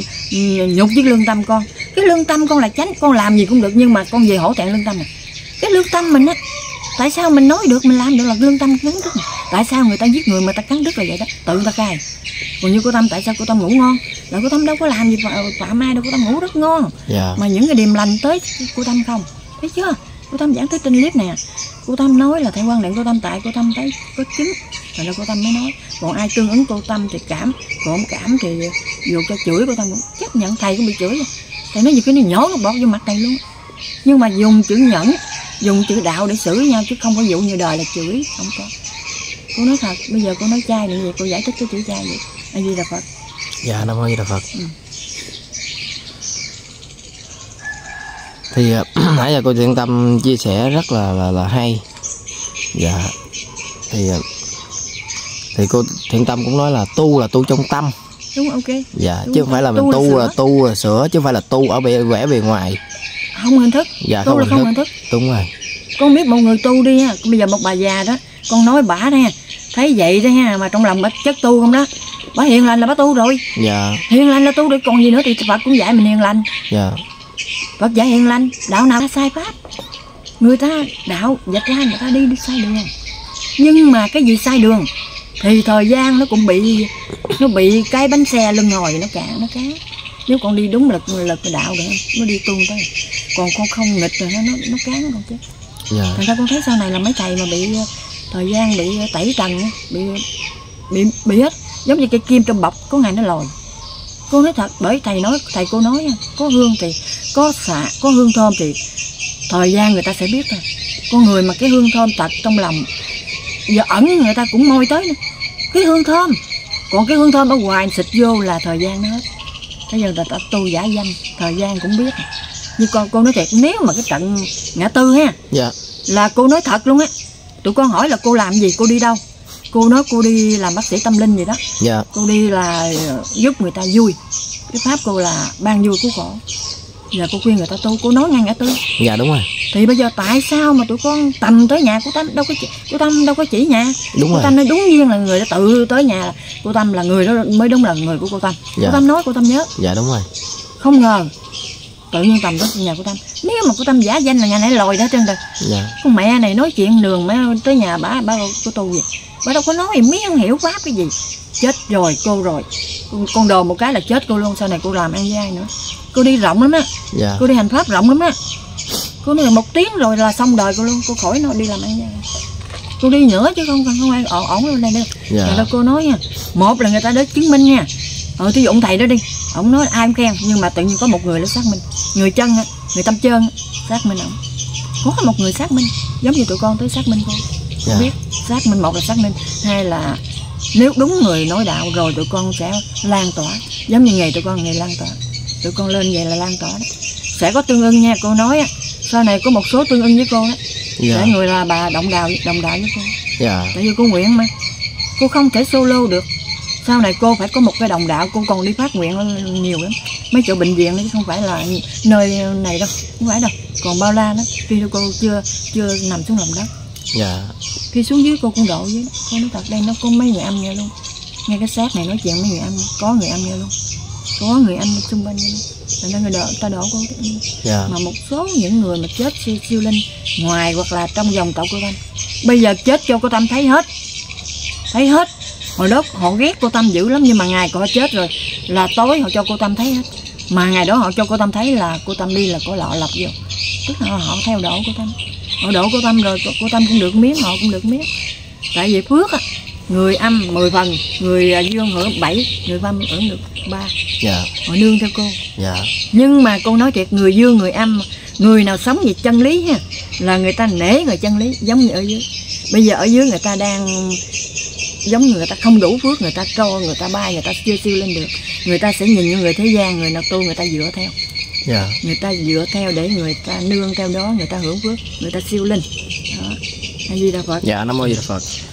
nhục với lương tâm con. Cái lương tâm con là chánh, con làm gì cũng được, nhưng mà con về hổ thẹn lương tâm này. Cái lương tâm mình á, tại sao mình nói được mình làm được là lương tâm cắn đứt? Tại sao người ta giết người mà ta cắn đứt là vậy đó, tự người ta cai. Còn như cô Tâm, tại sao cô Tâm ngủ ngon? Là cô Tâm đâu có làm gì phạm ai đâu, cô Tâm ngủ rất ngon. Dạ. Mà những cái điềm lành tới cô Tâm không, thấy chưa? Cô Tâm giảng tới trên clip nè, cô Tâm nói là thầy quan niệm cô Tâm tại cô Tâm thấy có chứng, rồi đó cô Tâm mới nói. Còn ai tương ứng cô Tâm thì cảm, còn không cảm thì dù cho chửi cô Tâm cũng chấp nhận. Thầy cũng bị chửi, thầy nói gì cái này nhổ nó bọt vô mặt thầy luôn. Nhưng mà dùng chữ nhẫn, dùng chữ đạo để xử với nhau, chứ không có dụ như đời là chửi, không có. Cô nói thật, bây giờ cô nói chay như vậy, cô giải thích cái chữ chay vậy. A Di Đà Phật. Dạ, Nam Mô Di Đà Phật. Ừ. Thì nãy giờ cô Thiện Tâm chia sẻ rất là là, là hay. Dạ. Thì thì cô Thiện Tâm cũng nói là tu là tu trong tâm. Đúng, ok. Dạ, Đúng, chứ không phải là mình tu, tu là, là tu là sửa, chứ không phải là tu ở bề vẻ bề ngoài. Không hình thức. Dạ, tu không là hình không thức. hình thức. Đúng rồi. Con biết một người tu đi ha, bây giờ một bà già đó, con nói bả đó ha, thấy vậy đó ha, mà trong lòng bả chất tu không đó, bả hiền lành là bả tu rồi. Dạ. Hiền lành là tu được, còn gì nữa thì Phật cũng dạy mình hiền lành. Dạ. Phật dạy hiền lành, đạo nào sai pháp, người ta đạo dạch ra người ta đi đi sai đường. Nhưng mà cái gì sai đường thì thời gian nó cũng bị nó bị cái bánh xe lưng ngồi nó cả nó cá. Nếu con đi đúng lực lực cái đạo được nó đi tuôn tới, còn con không nghịch rồi nó nó nó cán con chết. Dạ. Thành ra con thấy sau này là mấy thầy mà bị thời gian bị tẩy trần, bị bị bị hết, giống như cây kim trong bọc có ngày nó lòi. Cô nói thật, bởi thầy nói thầy cô nói nha, có hương thì có xạ, có hương thơm thì thời gian người ta sẽ biết thôi. Con người mà cái hương thơm thật trong lòng giờ ẩn người ta cũng môi tới nữa. Cái hương thơm, còn cái hương thơm ở ngoài xịt vô là thời gian nó hết. Bây giờ ta, ta tu giả danh, thời gian cũng biết. Nhưng con cô nói thiệt, nếu mà cái trận ngã tư ha, dạ, là cô nói thật luôn á. Tụi con hỏi là cô làm gì, cô đi đâu? Cô nói cô đi làm bác sĩ tâm linh gì đó. dạ. Cô đi là giúp người ta vui. Cái pháp cô là ban vui cứu khổ. Giờ cô khuyên người ta tu, cô nói ngay ngã tư. Dạ đúng rồi. Thì bây giờ tại sao mà tụi con tầm tới nhà cô Tâm, đâu có chỉ, cô Tâm đâu có chỉ nhà. Đúng cô rồi. Tâm nói đúng nhiên là người đã tự tới nhà, cô Tâm là người đó mới đúng là người của cô Tâm. Dạ. Cô Tâm nói cô Tâm nhớ. Dạ đúng rồi. Không ngờ tự nhiên tầm tới nhà cô Tâm. Nếu mà cô Tâm giả danh là nhà nãy lòi đó trên đời. Dạ. Con mẹ này nói chuyện đường mẹ tới nhà bà bà cô tu gì, bà đâu có nói gì, miếng không hiểu pháp cái gì. Chết rồi cô rồi, con, con đồ một cái là chết cô luôn. Sau này cô làm ăn với ai nữa? Cô đi rộng lắm á. Dạ. Cô đi hành pháp rộng lắm á. Cô nói là một tiếng rồi là xong đời cô luôn. Cô khỏi nó đi làm ăn với ai. Cô đi nữa chứ không không ai ổn ổn lên đây đâu. Dạ. Rồi cô nói nha, một là người ta đến chứng minh nha. Ờ thí dụ ông thầy đó đi, ông nói ai cũng khen, nhưng mà tự nhiên có một người nó xác minh, người chân á, người tâm trơn á, xác minh ổng. Có một người xác minh, giống như tụi con tới xác minh cô. Dạ. Biết xác minh, một là xác minh, hai là nếu đúng người nói đạo rồi tụi con sẽ lan tỏa, giống như nghề tụi con nghề lan tỏa, tụi con lên vậy là lan tỏa đó. Sẽ có tương ưng nha, cô nói á, sau này có một số tương ưng với cô đó. Dạ. Để người là bà động đạo đồng đạo với cô. Dạ. Tại vì cô nguyện mà, cô không thể solo được. Sau này cô phải có một cái đồng đạo, cô còn đi phát nguyện nhiều lắm. Mấy chỗ bệnh viện đấy không phải là nơi này đâu, không phải đâu. Còn bao la đó, khi cô chưa chưa nằm xuống lòng đất. Dạ. Khi xuống dưới cô cũng độ dưới đó. Cô nói thật đây nó có mấy người âm nghe luôn. Nghe cái xác này nói chuyện mấy người âm, có người âm nghe luôn. Có người âm xung quanh luôn. Thành ra người đỡ, ta đổ cô. Dạ. Mà một số những người mà chết siêu, siêu linh ngoài hoặc là trong dòng tộc cô Tâm, bây giờ chết cho cô Tâm thấy hết. Thấy hết. Hồi đó họ ghét cô Tâm dữ lắm, nhưng mà ngày họ chết rồi là tối họ cho cô Tâm thấy hết. Mà ngày đó họ cho cô Tâm thấy là cô Tâm đi là có lọ lọc vô. Tức là họ theo đổ cô Tâm. Họ đổ cô Tâm rồi cô Tâm cũng được miếng, họ cũng được miếng. Tại vì phước á, người âm mười phần, người dương hưởng bảy, người âm hưởng được ba. Dạ. Họ nương theo cô. Dạ. Nhưng mà cô nói thiệt, người dương người âm, người nào sống về chân lý ha, là người ta nể người chân lý, giống như ở dưới. Bây giờ ở dưới người ta đang giống như người ta không đủ phước, người ta cho, người ta bay, người ta chưa siêu lên được. Người ta sẽ nhìn như người thế gian, người nào tu người ta dựa theo. Dạ. Người ta dựa theo để người ta nương theo đó, người ta hưởng phước, người ta siêu linh. Đó. A Di Đà Phật. Dạ, Nam Mô Di Đà Phật.